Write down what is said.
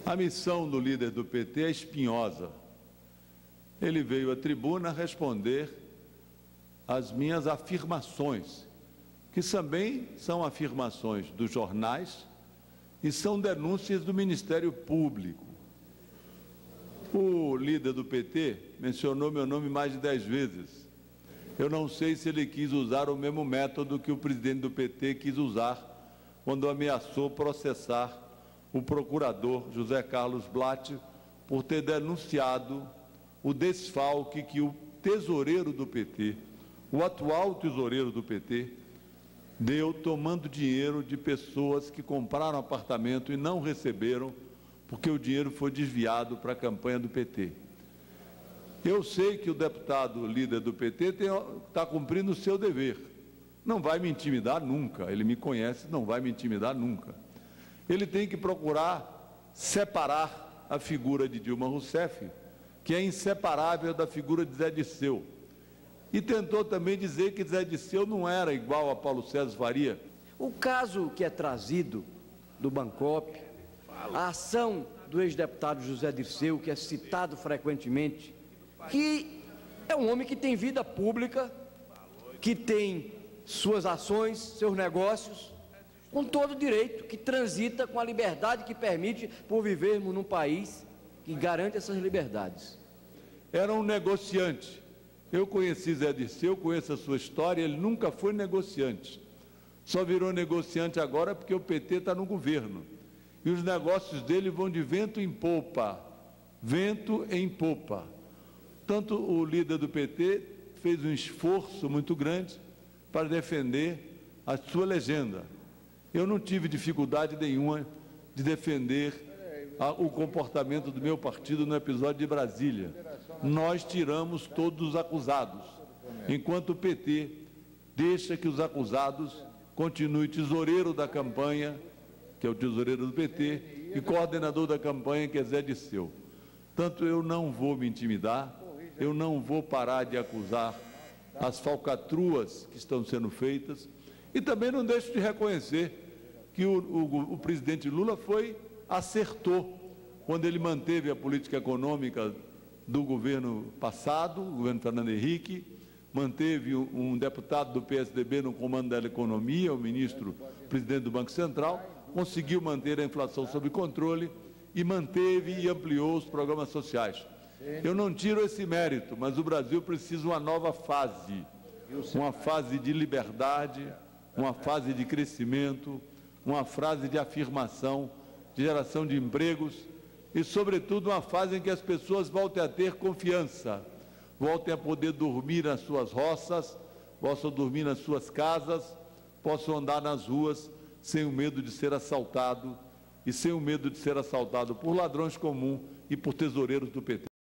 A missão do líder do PT é espinhosa. Ele veio à tribuna responder às minhas afirmações, que também são afirmações dos jornais e são denúncias do Ministério Público. O líder do PT mencionou meu nome mais de 10 vezes. Eu não sei se ele quis usar o mesmo método que o presidente do PT quis usar quando ameaçou processar o procurador José Carlos Blatt por ter denunciado o desfalque que o tesoureiro do PT, o atual tesoureiro do PT, deu tomando dinheiro de pessoas que compraram apartamento e não receberam porque o dinheiro foi desviado para a campanha do PT. Eu sei que o deputado líder do PT está cumprindo o seu dever. Não vai me intimidar nunca. Ele me conhece, não vai me intimidar nunca. Ele tem que procurar separar a figura de Dilma Rousseff, que é inseparável da figura de Zé Dirceu. E tentou também dizer que Zé Dirceu não era igual a Paulo César Faria. O caso que é trazido do Bancop, a ação do ex-deputado José Dirceu, que é citado frequentemente, que é um homem que tem vida pública, que tem suas ações, seus negócios, com todo o direito, que transita com a liberdade que permite por vivermos num país que garante essas liberdades. Era um negociante. Eu conheci Zé Dirceu, conheço a sua história, ele nunca foi negociante. Só virou negociante agora porque o PT está no governo. E os negócios dele vão de vento em popa. Vento em popa. Tanto o líder do PT fez um esforço muito grande para defender a sua legenda. Eu não tive dificuldade nenhuma de defender o comportamento do meu partido no episódio de Brasília. Nós tiramos todos os acusados, enquanto o PT deixa que os acusados continuem tesoureiro da campanha, que é o tesoureiro do PT, e coordenador da campanha, que é Zé Dirceu. Portanto, eu não vou me intimidar, eu não vou parar de acusar as falcatruas que estão sendo feitas, e também não deixo de reconhecer que o presidente Lula acertou quando ele manteve a política econômica do governo passado, o governo Fernando Henrique, manteve um deputado do PSDB no comando da economia, o ministro presidente do Banco Central, conseguiu manter a inflação sob controle e manteve e ampliou os programas sociais. Eu não tiro esse mérito, mas o Brasil precisa de uma nova fase, uma fase de liberdade, uma fase de crescimento, uma fase de afirmação, de geração de empregos e, sobretudo, uma fase em que as pessoas voltem a ter confiança, voltem a poder dormir nas suas roças, possam dormir nas suas casas, possam andar nas ruas sem o medo de ser assaltado e sem o medo de ser assaltado por ladrões comuns e por tesoureiros do PT.